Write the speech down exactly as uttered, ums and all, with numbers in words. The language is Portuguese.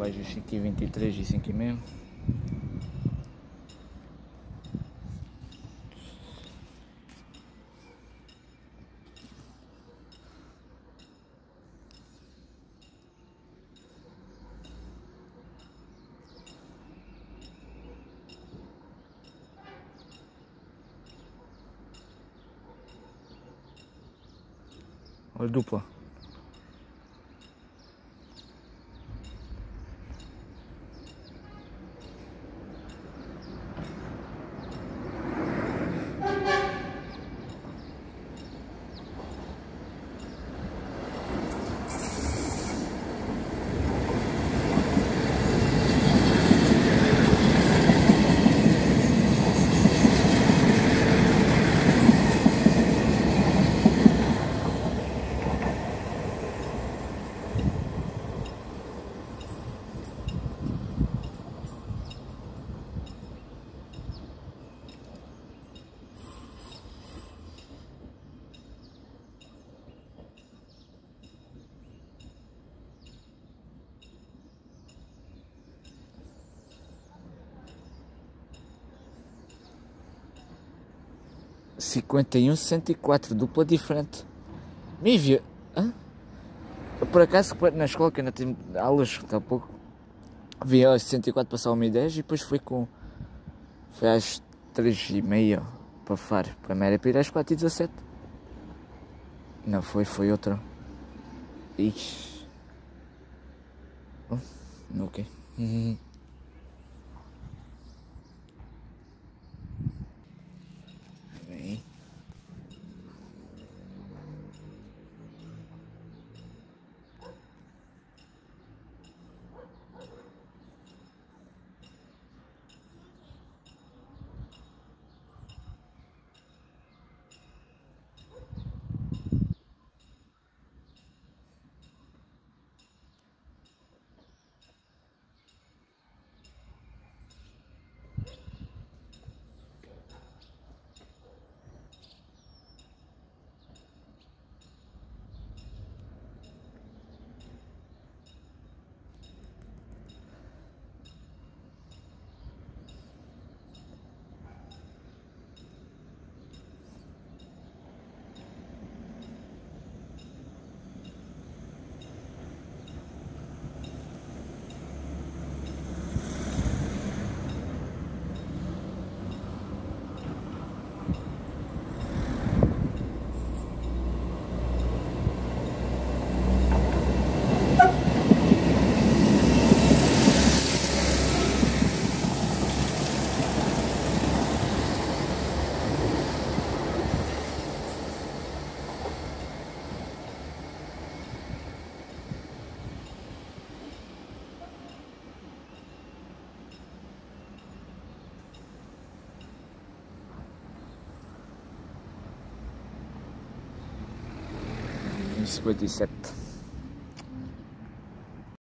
abaixo dos cinco e vinte e três e cinco e meio. Olha dupla. cinquenta e um, sessenta e quatro, dupla diferente. Me viu? Hã? Eu, por acaso, na escola, que ainda tenho aulas, há pouco, vi aos sessenta e quatro passar uma e dez e depois fui com. Foi às três e meia para Faro. Primeiro era para ir às quatro e dezassete. Não foi, foi outra. Ixi. Oh, ok. Uhum. Bem. cinquenta e sete.